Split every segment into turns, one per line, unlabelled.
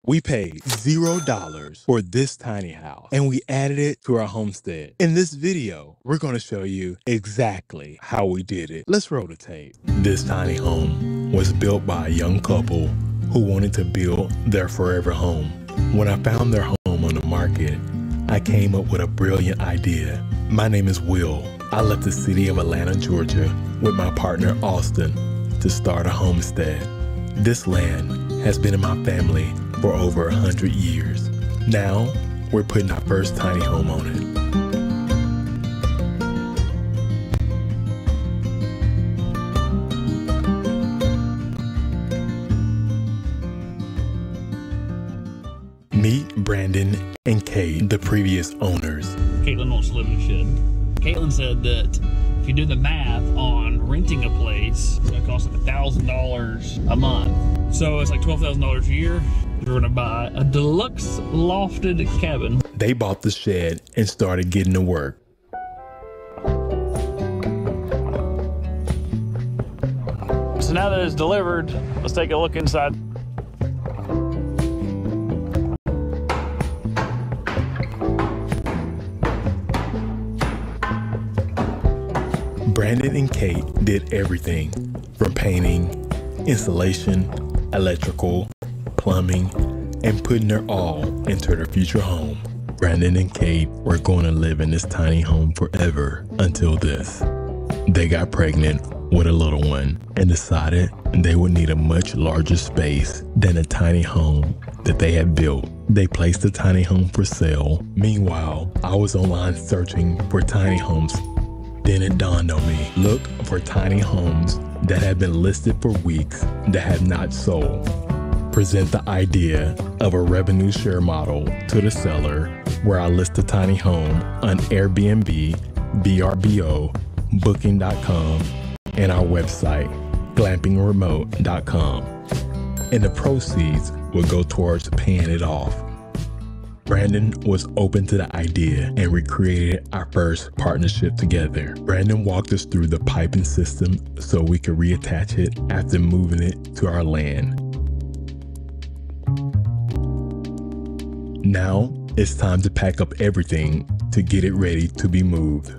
We paid $0 for this tiny house and we added it to our homestead. In this video, we're going to show you exactly how we did it. Let's roll the tape. This tiny home was built by a young couple who wanted to build their forever home. When I found their home on the market, I came up with a brilliant idea. My name is Will. I left the city of Atlanta, Georgia with my partner Austin to start a homestead. This land has been in my family for over 100 years. Now, we're putting our first tiny home on it. Meet Brandon and Kate, the previous owners.
Caitlin wants to live in a shed. Caitlin said that if you do the math on renting a place, it's gonna cost like $1,000 a month. So it's like $12,000 a year. We're gonna buy a deluxe lofted cabin.
They bought the shed and started getting to work.
So now that it's delivered, let's take a look inside.
Brandon and Kate did everything from painting, installation, electrical, plumbing, and putting their all into their future home. Brandon and Kate were going to live in this tiny home forever until this. They got pregnant with a little one and decided they would need a much larger space than a tiny home that they had built. They placed the tiny home for sale. Meanwhile, I was online searching for tiny homes. Then it dawned on me, look for tiny homes that have been listed for weeks that have not sold. Present the idea of a revenue share model to the seller where I list the tiny home on Airbnb, VRBO, Booking.com, and our website, glampingremote.com. And the proceeds will go towards paying it off. Brandon was open to the idea and we created our first partnership together. Brandon walked us through the piping system so we could reattach it after moving it to our land. Now it's time to pack up everything to get it ready to be moved.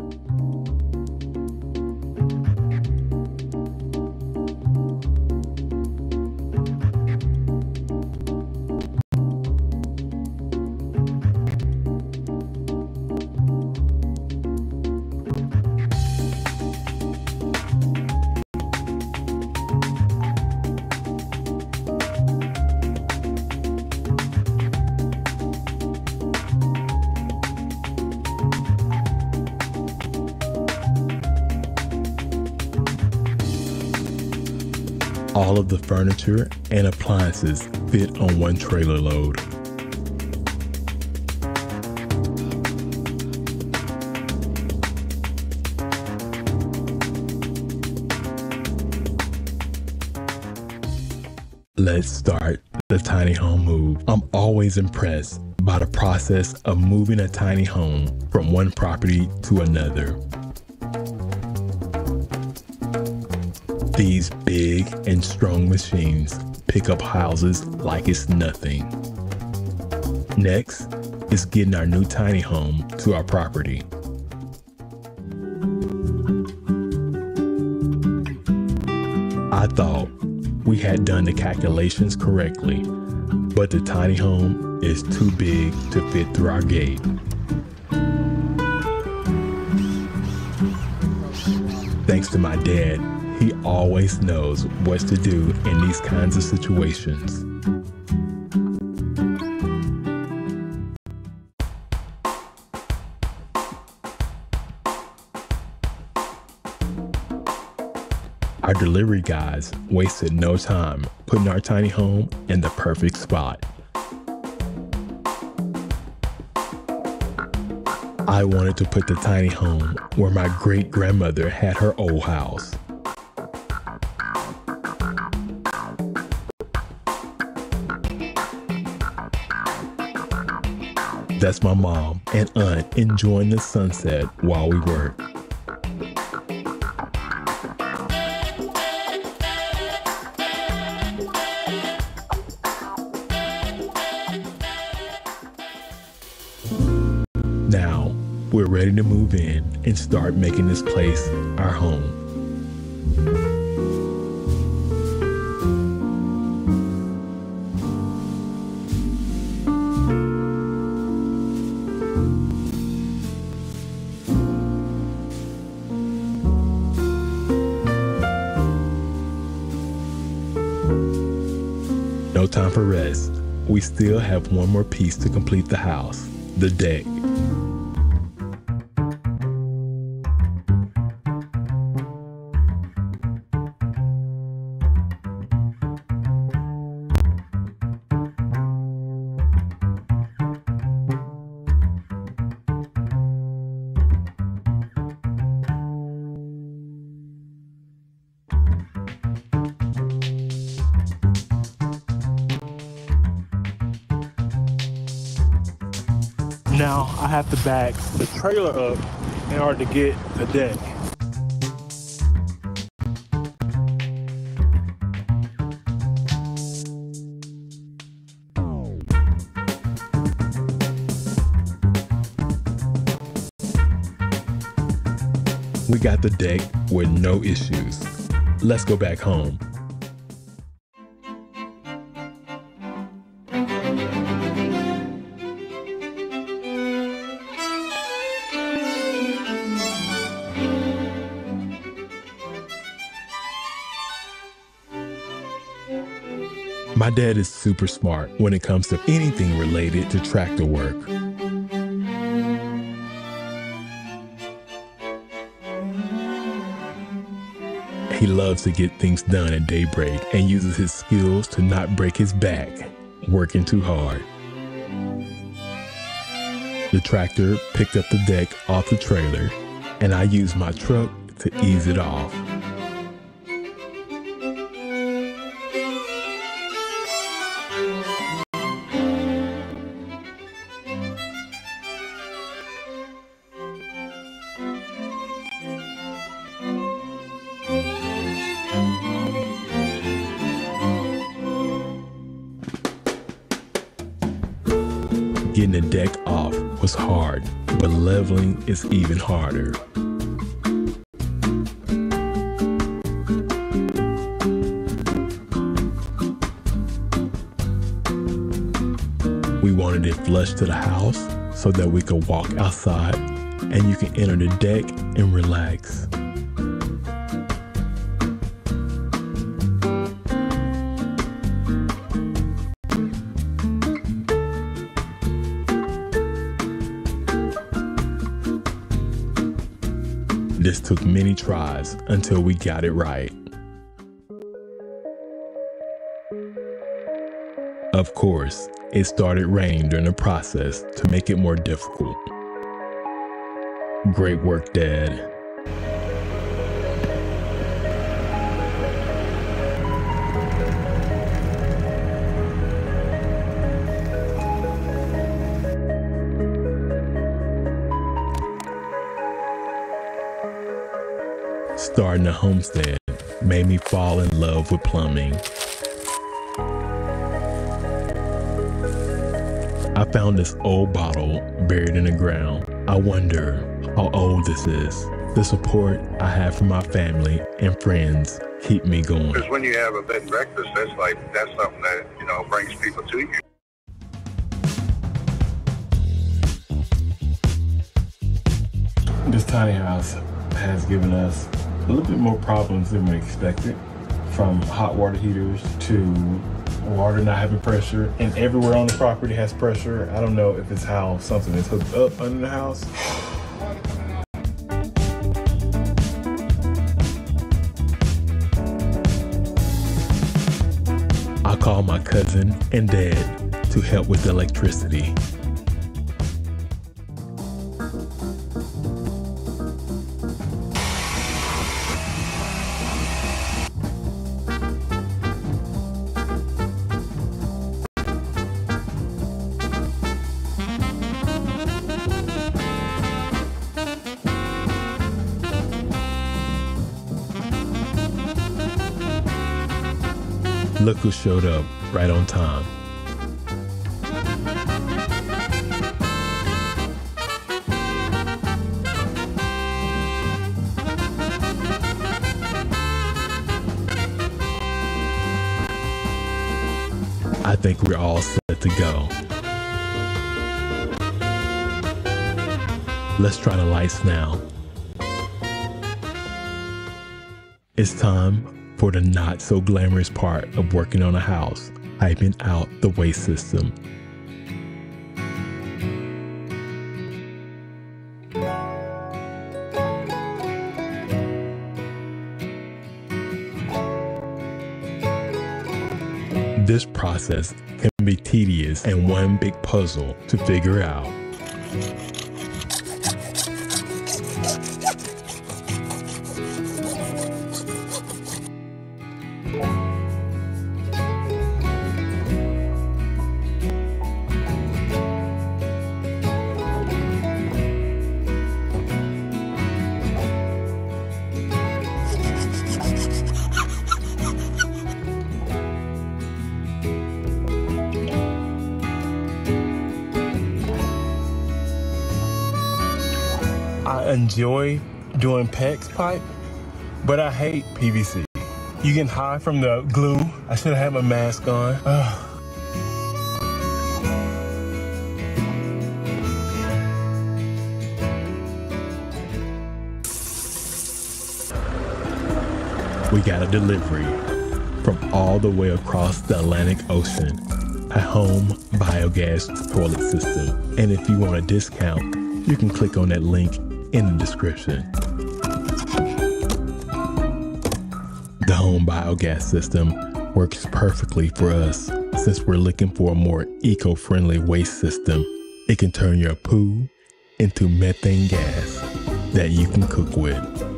All of the furniture and appliances fit on one trailer load. Let's start the tiny home move. I'm always impressed by the process of moving a tiny home from one property to another. These big and strong machines pick up houses like it's nothing. Next is getting our new tiny home to our property. I thought we had done the calculations correctly, but the tiny home is too big to fit through our gate. Thanks to my dad, he always knows what to do in these kinds of situations. Our delivery guys wasted no time putting our tiny home in the perfect spot. I wanted to put the tiny home where my great-grandmother had her old house. That's my mom and aunt enjoying the sunset while we work. we're ready to move in and start making this place our home. No time for rest. We still have one more piece to complete the house, the deck. Now I have to back the trailer up in order to get the deck. We got the deck with no issues. Let's go back home. My dad is super smart when it comes to anything related to tractor work. He loves to get things done at daybreak and uses his skills to not break his back working too hard. The tractor picked up the deck off the trailer, and I used my truck to ease it off. Getting the deck off was hard, but leveling is even harder. We wanted it flush to the house so that we could walk outside and you can enter the deck and relax. This took many tries until we got it right. Of course, it started raining during the process to make it more difficult. Great work, Dad. Starting a homestead made me fall in love with plumbing. I found this old bottle buried in the ground. I wonder how old this is. The support I have from my family and friends keep me going.
Because when you have a bed and breakfast, that's something that, brings people to you.
This tiny house has given us a little bit more problems than we expected, from hot water heaters to water not having pressure, and everywhere on the property has pressure. I don't know if it's how something is hooked up under the house. I called my cousin and dad to help with the electricity. Look who showed up right on time. think we're all set to go. Let's try the lights now. It's time for the not so glamorous part of working on a house, hyping out the waste system. This process can be tedious and one big puzzle to figure out. I enjoy doing PEX pipe, but I hate PVC. You can hide from the glue. I should have had my mask on. We got a delivery from all the way across the Atlantic Ocean, a home biogas toilet system. And if you want a discount, you can click on that link in the description. The home biogas system works perfectly for us since we're looking for a more eco-friendly waste system. It can turn your poo into methane gas that you can cook with.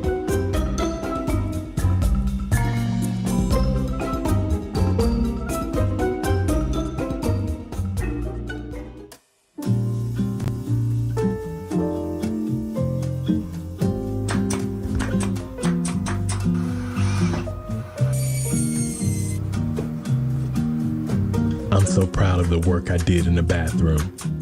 I'm so proud of the work I did in the bathroom.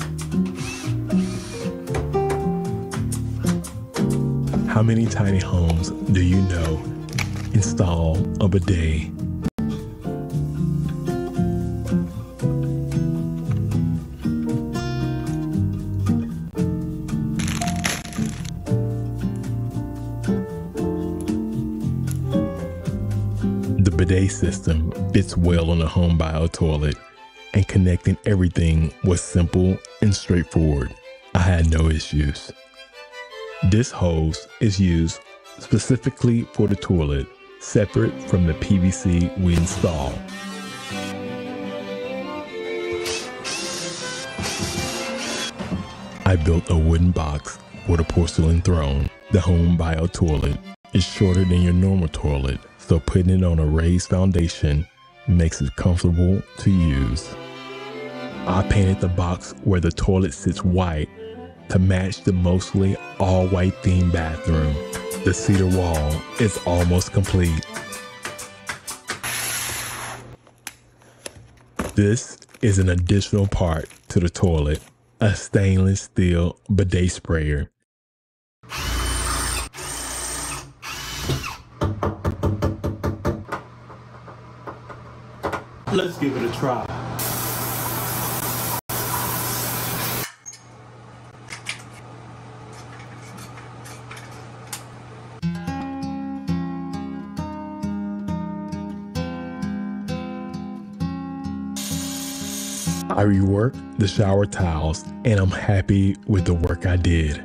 How many tiny homes do you know install a bidet? The bidet system fits well on a home bio toilet, and connecting everything was simple and straightforward. I had no issues. This hose is used specifically for the toilet, separate from the PVC we install. I built a wooden box for the porcelain throne. The home bio toilet is shorter than your normal toilet, so putting it on a raised foundation makes it comfortable to use. I painted the box where the toilet sits white to match the mostly all-white themed bathroom. The cedar wall is almost complete. This is an additional part to the toilet, a stainless steel bidet sprayer. Let's give it a try. I reworked the shower tiles and I'm happy with the work I did.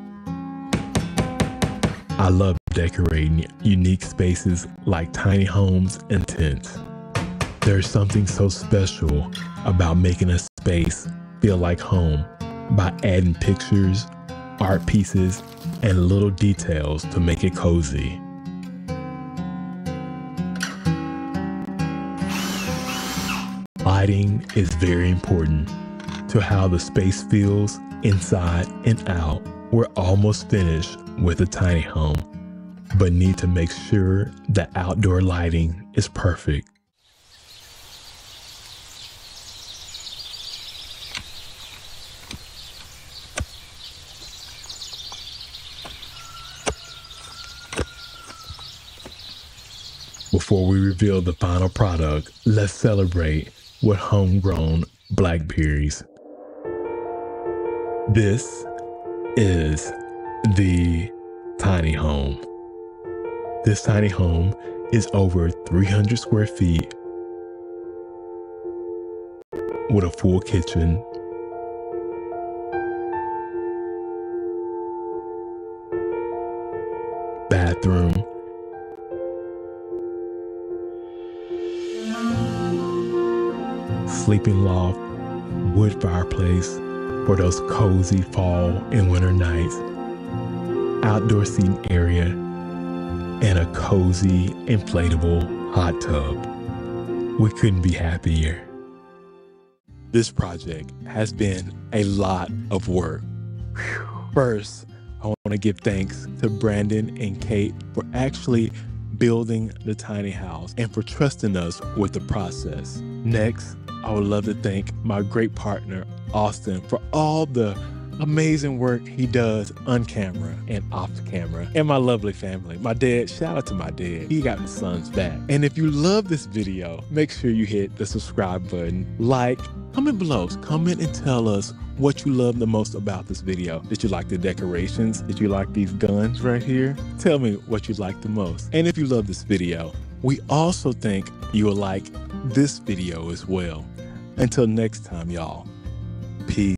I love decorating unique spaces like tiny homes and tents. There's something so special about making a space feel like home by adding pictures, art pieces, and little details to make it cozy. Lighting is very important to how the space feels inside and out. We're almost finished with a tiny home, but need to make sure the outdoor lighting is perfect. Before we reveal the final product, let's celebrate with homegrown blackberries. This is the tiny home. This tiny home is over 300 square feet with a full kitchen, bathroom, sleeping loft, wood fireplace for those cozy fall and winter nights, outdoor seating area, and a cozy inflatable hot tub. We couldn't be happier. This project has been a lot of work. First, I want to give thanks to Brandon and Kate for actually building the tiny house and for trusting us with the process. Next, I would love to thank my great partner, Austin, for all the amazing work he does on camera and off camera, and my lovely family. My dad, shout out to my dad. He got my son's back. And if you love this video, make sure you hit the subscribe button, like, comment below, comment and tell us what you love the most about this video. Did you like the decorations? Did you like these guns right here? Tell me what you like the most. And if you love this video, we also think you will like this video as well. Until next time, y'all, peace.